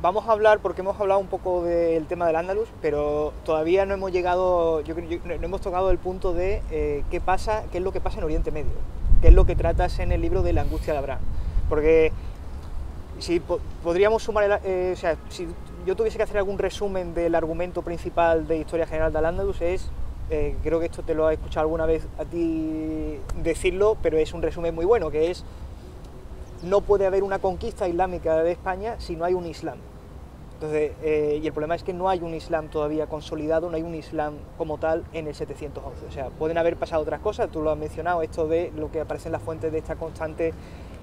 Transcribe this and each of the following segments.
vamos a hablar, porque hemos hablado un poco del tema del Andalus, pero todavía no hemos llegado, no hemos tocado el punto de qué es lo que pasa en Oriente Medio, qué es lo que tratas en el libro de la angustia de Abraham. Porque si podríamos sumar, o sea, si yo tuviese que hacer algún resumen del argumento principal de Historia General del Andalus es, creo que esto te lo he escuchado alguna vez a ti decirlo, pero es un resumen muy bueno, que es: no puede haber una conquista islámica de España si no hay un Islam. Entonces, y el problema es que no hay un Islam todavía consolidado, no hay un Islam como tal en el 711. O sea, pueden haber pasado otras cosas, tú lo has mencionado, esto de lo que aparece en las fuentes de esta constante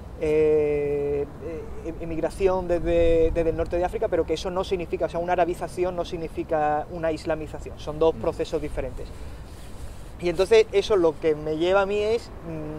emigración desde el norte de África, pero que eso no significa, o sea, una arabización no significa una islamización, son dos procesos diferentes. Y entonces eso lo que me lleva a mí es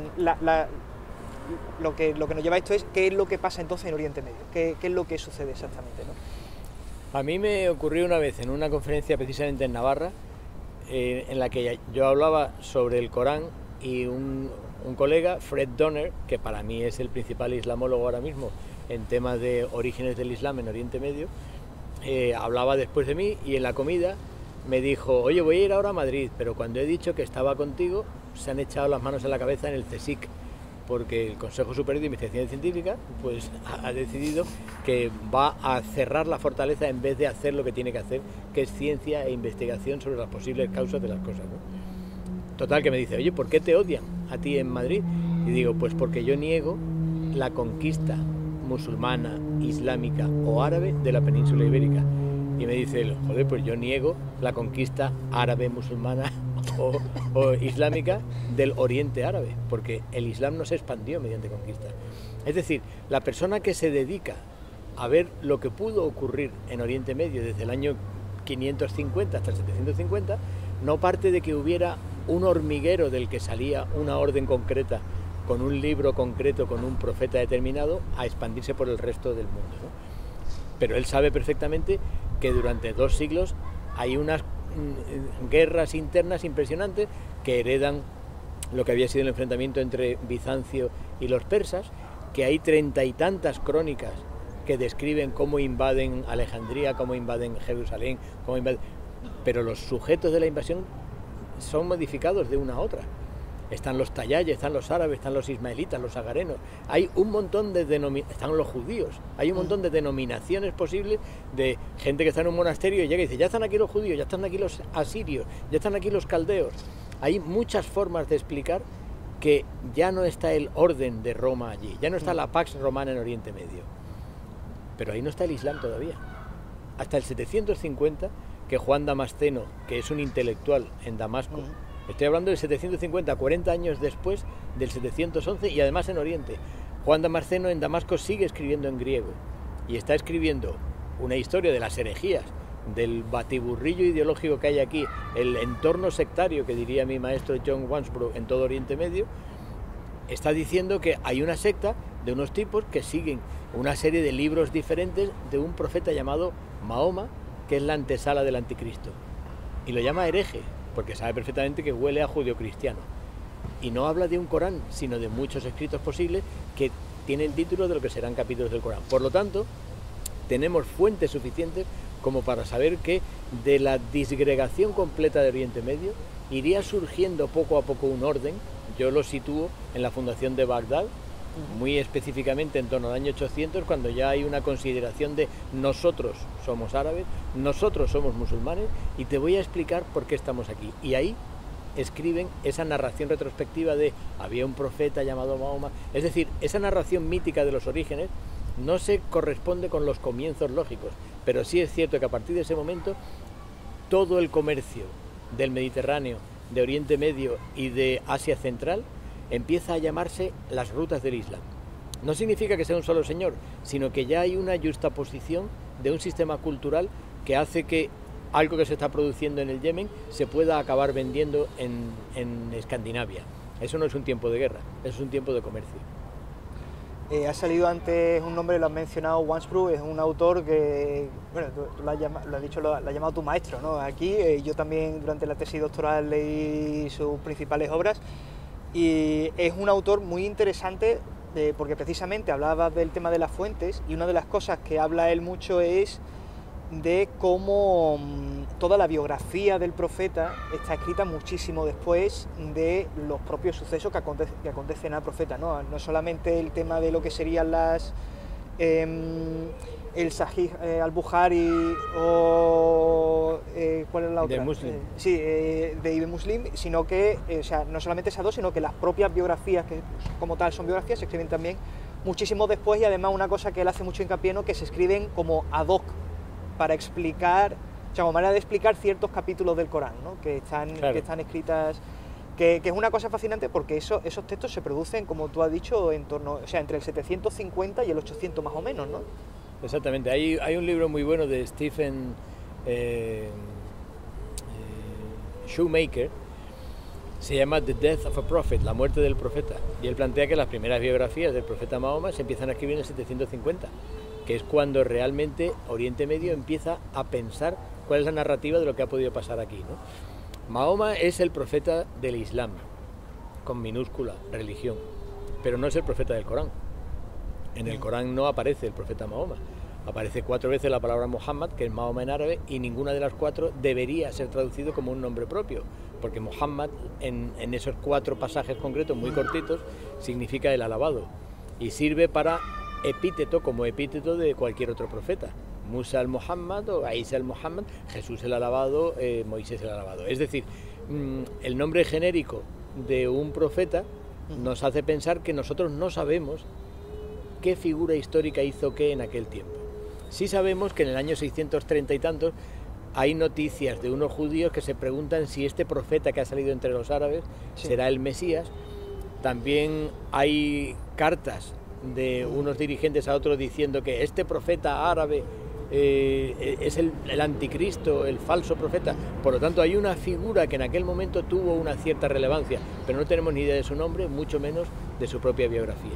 lo que nos lleva a esto es qué es lo que pasa entonces en Oriente Medio, qué es lo que sucede exactamente, ¿no? A mí me ocurrió una vez en una conferencia precisamente en Navarra, en la que yo hablaba sobre el Corán y un colega, Fred Donner, que para mí es el principal islamólogo ahora mismo en temas de orígenes del Islam en Oriente Medio, hablaba después de mí y en la comida me dijo: oye, voy a ir ahora a Madrid, pero cuando he dicho que estaba contigo se han echado las manos en la cabeza en el CSIC, porque el Consejo Superior de Investigación Científica pues ha decidido que va a cerrar la fortaleza en vez de hacer lo que tiene que hacer, que es ciencia e investigación sobre las posibles causas de las cosas, ¿no? Total, que me dice: oye, ¿por qué te odian a ti en Madrid? Y digo: pues porque yo niego la conquista musulmana, islámica o árabe de la península ibérica. Y me dice él: joder, pues yo niego la conquista árabe, musulmana o islámica del Oriente Árabe, porque el Islam no se expandió mediante conquista. Es decir, la persona que se dedica a ver lo que pudo ocurrir en Oriente Medio desde el año 550 hasta el 750, no parte de que hubiera un hormiguero del que salía una orden concreta, con un libro concreto, con un profeta determinado, a expandirse por el resto del mundo, ¿no? Pero él sabe perfectamente que durante 2 siglos hay unas guerras internas impresionantes que heredan lo que había sido el enfrentamiento entre Bizancio y los persas, que hay 30 y tantas crónicas que describen cómo invaden Alejandría, cómo invaden Jerusalén, pero los sujetos de la invasión son modificados de una a otra. Están los tayayes, están los árabes, están los ismaelitas, los agarenos. Hay un montón de están los judíos. Hay un montón de denominaciones posibles de gente que está en un monasterio y llega y dice: ya están aquí los judíos, ya están aquí los asirios, ya están aquí los caldeos. Hay muchas formas de explicar que ya no está el orden de Roma allí, ya no está la Pax Romana en Oriente Medio. Pero ahí no está el Islam todavía. Hasta el 750, que Juan Damasceno, que es un intelectual en Damasco, estoy hablando del 750, 40 años después del 711, y además en Oriente. Juan Damasceno en Damasco sigue escribiendo en griego y está escribiendo una historia de las herejías, del batiburrillo ideológico que hay aquí, el entorno sectario que diría mi maestro John Wansbrough en todo Oriente Medio. Está diciendo que hay una secta de unos tipos que siguen una serie de libros diferentes de un profeta llamado Mahoma, que es la antesala del anticristo, y lo llama hereje, porque sabe perfectamente que huele a judeocristiano. Y no habla de un Corán, sino de muchos escritos posibles que tienen el título de lo que serán capítulos del Corán. Por lo tanto, tenemos fuentes suficientes como para saber que de la disgregación completa de Oriente Medio iría surgiendo poco a poco un orden. Yo lo sitúo en la fundación de Bagdad, muy específicamente en torno al año 800, cuando ya hay una consideración de nosotros somos árabes, nosotros somos musulmanes, y te voy a explicar por qué estamos aquí. Y ahí escriben esa narración retrospectiva de había un profeta llamado Mahoma. Es decir, esa narración mítica de los orígenes no se corresponde con los comienzos lógicos, pero sí es cierto que a partir de ese momento todo el comercio del Mediterráneo, de Oriente Medio y de Asia Central empieza a llamarse las rutas del Islam. No significa que sea un solo señor, sino que ya hay una yuxtaposición de un sistema cultural que hace que algo que se está produciendo en el Yemen se pueda acabar vendiendo en Escandinavia. Eso no es un tiempo de guerra, eso es un tiempo de comercio. Ha salido antes un nombre, lo has mencionado, Wansbrough, es un autor que, bueno, tú lo has llamado tu maestro, ¿no? Aquí, yo también durante la tesis doctoral leí sus principales obras, y es un autor muy interesante porque precisamente hablabas del tema de las fuentes, y una de las cosas que habla él mucho es de cómo toda la biografía del profeta está escrita muchísimo después de los propios sucesos que acontecen al profeta, ¿no? No solamente el tema de lo que serían las el Sahih al-Bukhari o ¿cuál es la otra? De Muslim. Sí, de Ibn Muslim, sino que, o sea, no solamente esas dos, sino que las propias biografías, que como tal son biografías, se escriben también muchísimo después, y además una cosa que él hace mucho hincapié, ¿no?, que se escriben como ad hoc para explicar, o sea, como manera de explicar ciertos capítulos del Corán, ¿no?, que están escritas, que es una cosa fascinante, porque esos textos se producen, como tú has dicho, en torno, o sea, entre el 750 y el 800 más o menos, ¿no? Exactamente. Hay un libro muy bueno de Stephen Shoemaker, se llama The Death of a Prophet, la muerte del profeta, y él plantea que las primeras biografías del profeta Mahoma se empiezan a escribir en el 750, que es cuando realmente Oriente Medio empieza a pensar cuál es la narrativa de lo que ha podido pasar aquí, ¿no? Mahoma es el profeta del Islam, con minúscula, religión, pero no es el profeta del Corán. En el Corán no aparece el profeta Mahoma. Aparece 4 veces la palabra Muhammad, que es Mahoma en árabe, y ninguna de las 4 debería ser traducido como un nombre propio, porque Muhammad, en esos 4 pasajes concretos muy cortitos, significa el alabado, y sirve para epíteto, como epíteto de cualquier otro profeta. Musa al-Muhammad o Isa al-Muhammad, Jesús el alabado, Moisés el alabado. Es decir, el nombre genérico de un profeta nos hace pensar que nosotros no sabemos qué figura histórica hizo qué en aquel tiempo. Sí sabemos que en el año 630 y tantos hay noticias de unos judíos que se preguntan si este profeta que ha salido entre los árabes será el Mesías. También hay cartas de unos dirigentes a otros diciendo que este profeta árabe es el anticristo, el falso profeta. Por lo tanto, hay una figura que en aquel momento tuvo una cierta relevancia, pero no tenemos ni idea de su nombre, mucho menos de su propia biografía.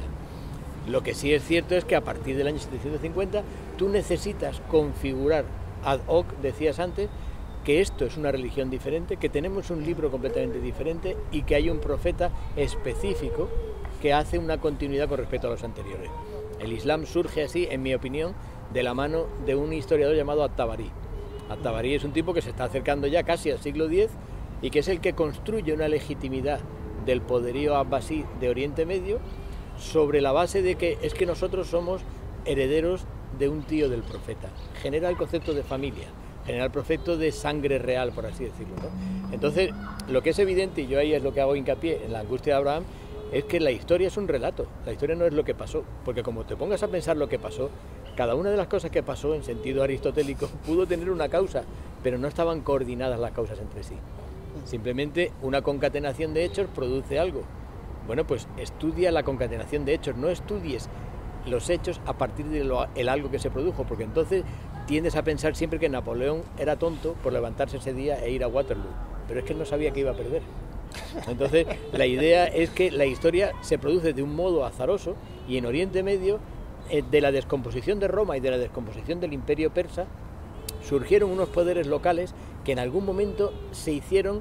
Lo que sí es cierto es que a partir del año 750 tú necesitas configurar ad hoc, decías antes, que esto es una religión diferente, que tenemos un libro completamente diferente y que hay un profeta específico que hace una continuidad con respecto a los anteriores. El Islam surge así, en mi opinión, de la mano de un historiador llamado At-Tabari. At-Tabari es un tipo que se está acercando ya casi al siglo X y que es el que construye una legitimidad del poderío abbasí de Oriente Medio sobre la base de que es que nosotros somos herederos de un tío del profeta. Genera el concepto de familia, genera el concepto de sangre real, por así decirlo, ¿no? Entonces, lo que es evidente, y yo ahí es lo que hago hincapié en la angustia de Abraham, es que la historia es un relato, la historia no es lo que pasó, porque como te pongas a pensar lo que pasó, cada una de las cosas que pasó en sentido aristotélico pudo tener una causa, pero no estaban coordinadas las causas entre sí. Simplemente una concatenación de hechos produce algo. Bueno, pues estudia la concatenación de hechos, no estudies los hechos a partir del algo que se produjo, porque entonces tiendes a pensar siempre que Napoleón era tonto por levantarse ese día e ir a Waterloo, pero es que él no sabía que iba a perder. Entonces la idea es que la historia se produce de un modo azaroso, y en Oriente Medio, de la descomposición de Roma y de la descomposición del Imperio Persa, surgieron unos poderes locales que en algún momento se hicieron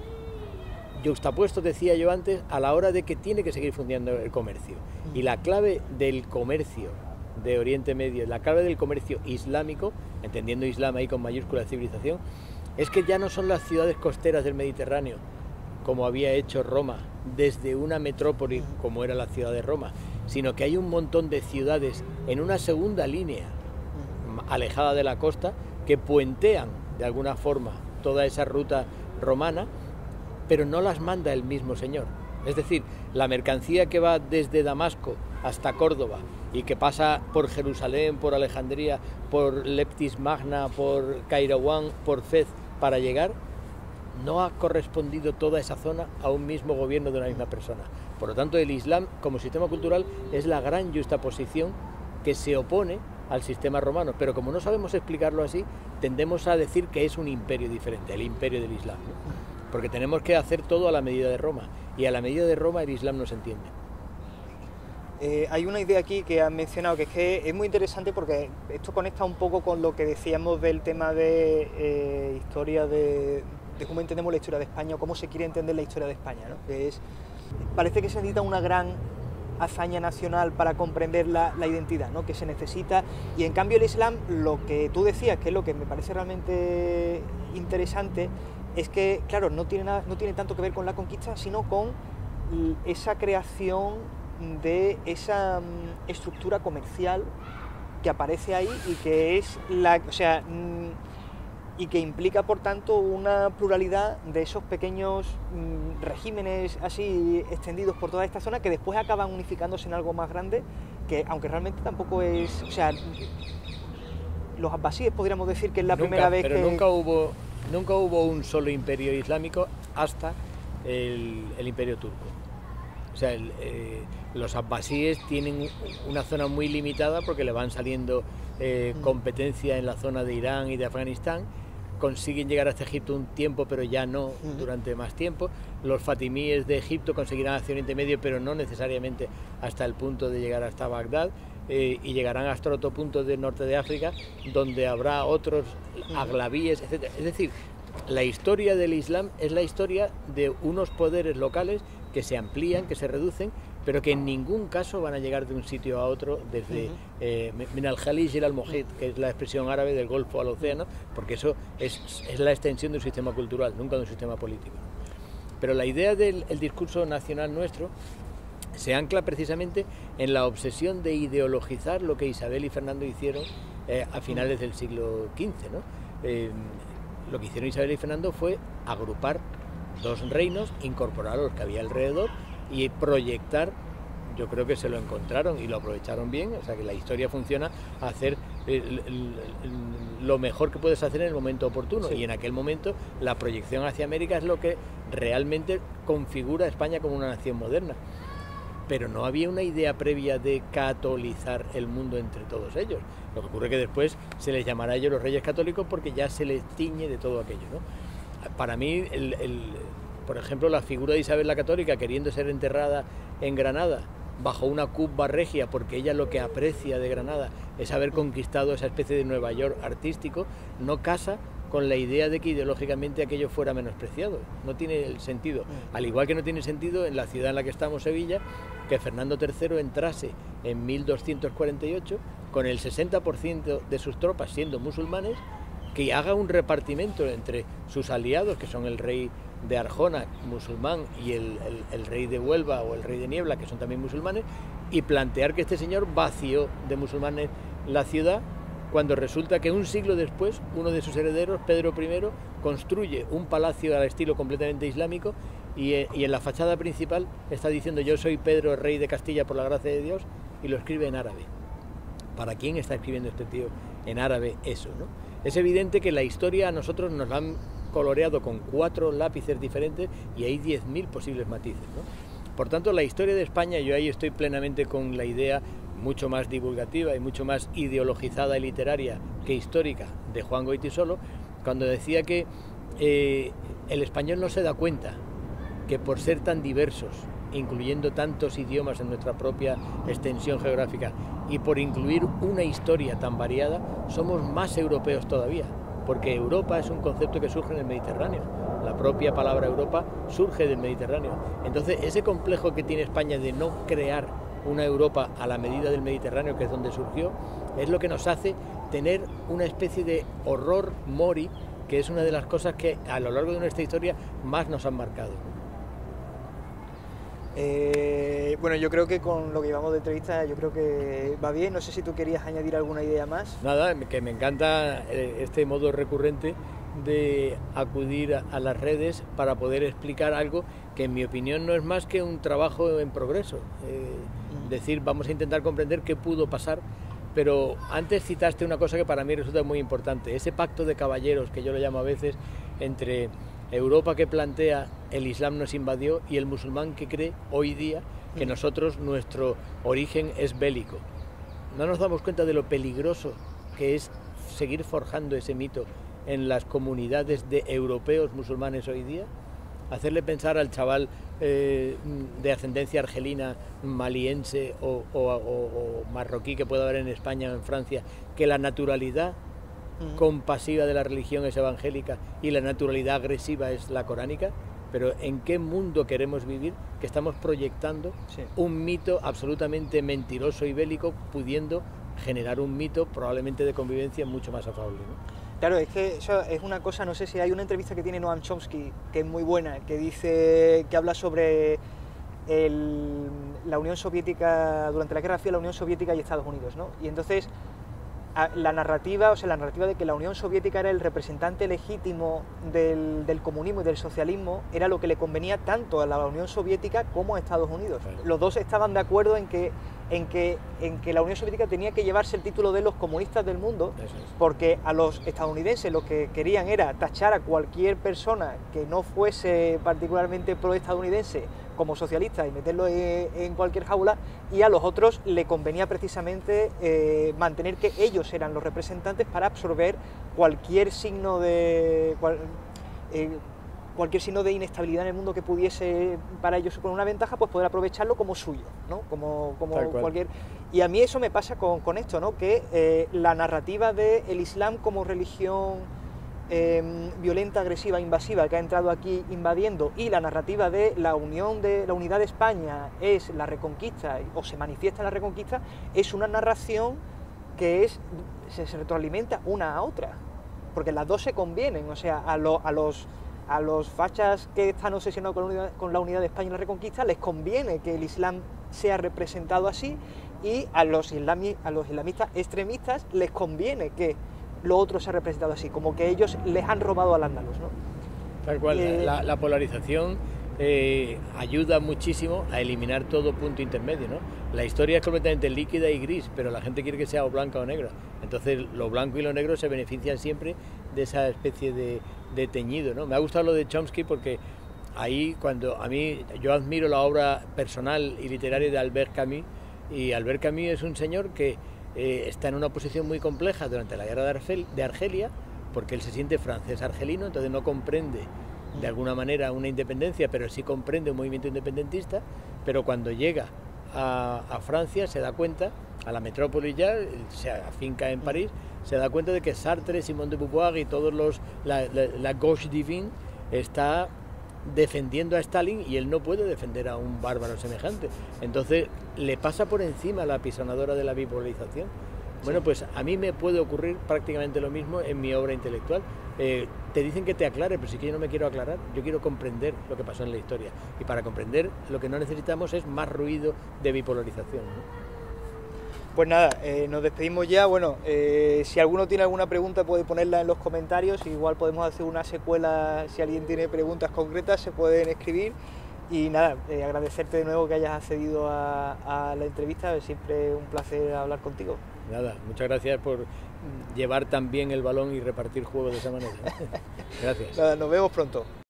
yuxtapuestos, decía yo antes, a la hora de que tiene que seguir funcionando el comercio. Y la clave del comercio de Oriente Medio, la clave del comercio islámico, entendiendo Islam ahí con mayúscula de civilización, es que ya no son las ciudades costeras del Mediterráneo, como había hecho Roma, desde una metrópoli como era la ciudad de Roma, sino que hay un montón de ciudades en una segunda línea, alejada de la costa, que puentean de alguna forma toda esa ruta romana, pero no las manda el mismo señor. Es decir, la mercancía que va desde Damasco hasta Córdoba y que pasa por Jerusalén, por Alejandría, por Leptis Magna, por Kairouán, por Fez, para llegar, no ha correspondido toda esa zona a un mismo gobierno de una misma persona. Por lo tanto, el Islam como sistema cultural es la gran yuxtaposición que se opone al sistema romano, pero como no sabemos explicarlo así, tendemos a decir que es un imperio diferente, el imperio del Islam, ¿no? Porque tenemos que hacer todo a la medida de Roma, y a la medida de Roma el Islam no se entiende. Hay una idea aquí que has mencionado, que es que es muy interesante porque esto conecta un poco con lo que decíamos del tema de historia de cómo entendemos la historia de España, o cómo se quiere entender la historia de España, ¿no? Que es, parece que se necesita una gran hazaña nacional para comprender la identidad, ¿no? Que se necesita. Y en cambio el Islam, lo que tú decías, que es lo que me parece realmente interesante, es que, claro, no tiene tanto que ver con la conquista, sino con esa creación de esa estructura comercial que aparece ahí y que es y que implica, por tanto, una pluralidad de esos pequeños regímenes así extendidos por toda esta zona, que después acaban unificándose en algo más grande, que aunque realmente tampoco es... O sea, los abbasíes podríamos decir que es la primera vez pero que... Nunca hubo un solo imperio islámico hasta el imperio turco. O sea, los abbasíes tienen una zona muy limitada porque le van saliendo competencia en la zona de Irán y de Afganistán. Consiguen llegar hasta Egipto un tiempo, pero ya no durante más tiempo. Los fatimíes de Egipto conseguirán hacia Oriente Medio, pero no necesariamente hasta el punto de llegar hasta Bagdad, y llegarán hasta otro punto del norte de África, donde habrá otros aglavíes, etc. Es decir, la historia del Islam es la historia de unos poderes locales que se amplían, que se reducen, pero que en ningún caso van a llegar de un sitio a otro desde min al-Jalij ila al-Muhit, que es la expresión árabe del Golfo al océano, porque eso es la extensión de un sistema cultural, nunca de un sistema político. Pero la idea del discurso nacional nuestro se ancla precisamente en la obsesión de ideologizar lo que Isabel y Fernando hicieron a finales del siglo XV, ¿no? Lo que hicieron Isabel y Fernando fue agrupar dos reinos, incorporar a los que había alrededor y proyectar. Yo creo que se lo encontraron y lo aprovecharon bien. O sea, que la historia funciona a hacer lo mejor que puedes hacer en el momento oportuno. Sí. Y en aquel momento la proyección hacia América es lo que realmente configura a España como una nación moderna. Pero no había una idea previa de catolizar el mundo entre todos ellos. Lo que ocurre es que después se les llamará a ellos los reyes católicos porque ya se les tiñe de todo aquello, ¿no? Para mí, por ejemplo, la figura de Isabel la Católica queriendo ser enterrada en Granada bajo una cubba regia, porque ella lo que aprecia de Granada es haber conquistado esa especie de Nueva York artístico, no casa con la idea de que ideológicamente aquello fuera menospreciado. No tiene el sentido. Al igual que no tiene sentido en la ciudad en la que estamos, Sevilla, que Fernando III entrase en 1248 con el 60% de sus tropas siendo musulmanes, que haga un repartimiento entre sus aliados, que son el rey de Arjona, musulmán, y el rey de Huelva o el rey de Niebla, que son también musulmanes, y plantear que este señor vació de musulmanes la ciudad, cuando resulta que un siglo después uno de sus herederos, Pedro I, construye un palacio al estilo completamente islámico y en la fachada principal está diciendo: yo soy Pedro, rey de Castilla por la gracia de Dios, y lo escribe en árabe. ¿Para quién está escribiendo este tío en árabe eso, no? Es evidente que la historia a nosotros nos la han coloreado con 4 lápices diferentes y hay 10.000 posibles matices, ¿no? Por tanto, la historia de España, yo ahí estoy plenamente con la idea mucho más divulgativa y mucho más ideologizada y literaria que histórica de Juan Goytisolo, cuando decía que el español no se da cuenta que por ser tan diversos, incluyendo tantos idiomas en nuestra propia extensión geográfica y por incluir una historia tan variada, somos más europeos todavía, porque Europa es un concepto que surge en el Mediterráneo. La propia palabra Europa surge del Mediterráneo. Entonces, ese complejo que tiene España de no crear una Europa a la medida del Mediterráneo, que es donde surgió, es lo que nos hace tener una especie de horror mori, que es una de las cosas que a lo largo de nuestra historia más nos han marcado. Bueno, yo creo que con lo que llevamos de entrevista, yo creo que va bien. No sé si tú querías añadir alguna idea más. Nada, que me encanta este modo recurrente de acudir a las redes para poder explicar algo que en mi opinión no es más que un trabajo en progreso. Decir, vamos a intentar comprender qué pudo pasar, pero antes citaste una cosa que para mí resulta muy importante, ese pacto de caballeros, que yo lo llamo a veces, entre Europa, que plantea el Islam nos invadió, y el musulmán, que cree hoy día que nosotros, nuestro origen es bélico. ¿No nos damos cuenta de lo peligroso que es seguir forjando ese mito en las comunidades de europeos musulmanes hoy día? Hacerle pensar al chaval de ascendencia argelina, maliense o marroquí que pueda haber en España o en Francia, que la naturalidad compasiva de la religión es evangélica y la naturalidad agresiva es la coránica. pero ¿en qué mundo queremos vivir que estamos proyectando un mito absolutamente mentiroso y bélico, pudiendo generar un mito probablemente de convivencia mucho más afable, ¿no? Claro, es que eso es una cosa, no sé si hay una entrevista que tiene Noam Chomsky, que es muy buena, que dice, que habla sobre la Unión Soviética, durante la Guerra Fría, la Unión Soviética y Estados Unidos, ¿no? Y entonces la narrativa de que la Unión Soviética era el representante legítimo del comunismo y del socialismo era lo que le convenía tanto a la Unión Soviética como a Estados Unidos. Claro. Los dos estaban de acuerdo en que la Unión Soviética tenía que llevarse el título de los comunistas del mundo, porque a los estadounidenses lo que querían era tachar a cualquier persona que no fuese particularmente pro-estadounidense como socialista y meterlo en cualquier jaula, y a los otros le convenía precisamente mantener que ellos eran los representantes para absorber cualquier signo de inestabilidad en el mundo que pudiese para ellos suponer una ventaja, pues poder aprovecharlo como suyo, ¿no? Como cualquier... Y a mí eso me pasa con esto, ¿no? Que la narrativa del Islam como religión violenta, agresiva, invasiva, que ha entrado aquí invadiendo, y la narrativa de la unidad de España es la reconquista, o se manifiesta en la reconquista, es una narración que se retroalimenta una a otra, porque las dos se convienen. O sea, a los fachas que están obsesionados con la unidad de España y la reconquista les conviene que el Islam sea representado así, y a los islamistas extremistas les conviene que lo otro se ha representado así, como que ellos les han robado al Andalus, ¿no? Tal cual, la polarización ayuda muchísimo a eliminar todo punto intermedio, ¿no? La historia es completamente líquida y gris, pero la gente quiere que sea o blanca o negra. Entonces lo blanco y lo negro se benefician siempre de esa especie de teñido, ¿no? Me ha gustado lo de Chomsky porque ahí, yo admiro la obra personal y literaria de Albert Camus, y Albert Camus es un señor que está en una posición muy compleja durante la guerra de Argelia, porque él se siente francés argelino, entonces no comprende de alguna manera una independencia, pero sí comprende un movimiento independentista. Pero cuando llega a Francia se da cuenta, a la metrópoli ya, se afinca en París, se da cuenta de que Sartre, Simone de Beauvoir y todos la gauche divine está defendiendo a Stalin, y él no puede defender a un bárbaro semejante. Entonces le pasa por encima la apisonadora de la bipolarización. Bueno, pues a mí me puede ocurrir prácticamente lo mismo en mi obra intelectual. Te dicen que te aclare, pero si que yo no me quiero aclarar, yo quiero comprender lo que pasó en la historia. Y para comprender lo que no necesitamos es más ruido de bipolarización, ¿no? Pues nada, nos despedimos ya. Bueno, si alguno tiene alguna pregunta puede ponerla en los comentarios, igual podemos hacer una secuela. Si alguien tiene preguntas concretas se pueden escribir. Y nada, agradecerte de nuevo que hayas accedido a la entrevista, es siempre un placer hablar contigo. Nada, muchas gracias por llevar tan bien el balón y repartir juego de esa manera. Gracias. Nada, nos vemos pronto.